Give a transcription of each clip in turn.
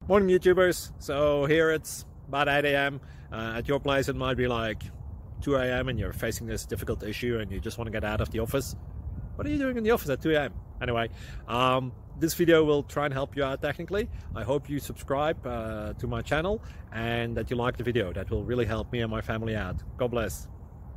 Morning YouTubers. So here it's about 8 a.m. At your place it might be like 2 a.m. and you're facing this difficult issue and you just want to get out of the office. What are you doing in the office at 2 a.m.? Anyway, this video will try and help you out technically. I hope you subscribe to my channel and that you like the video. That will really help me and my family out. God bless.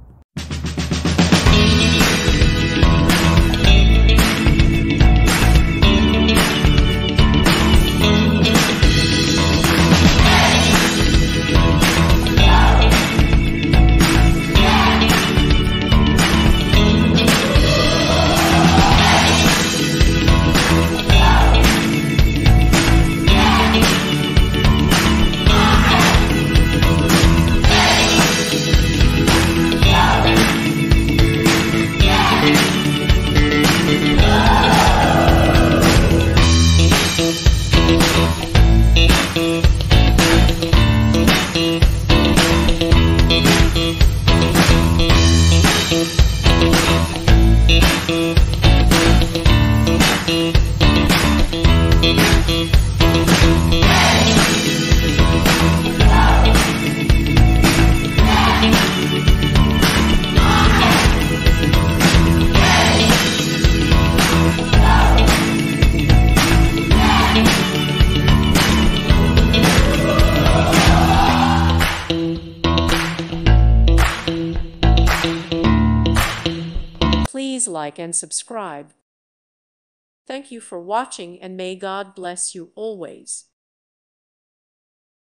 Please like and subscribe. Thank you for watching and may God bless you always.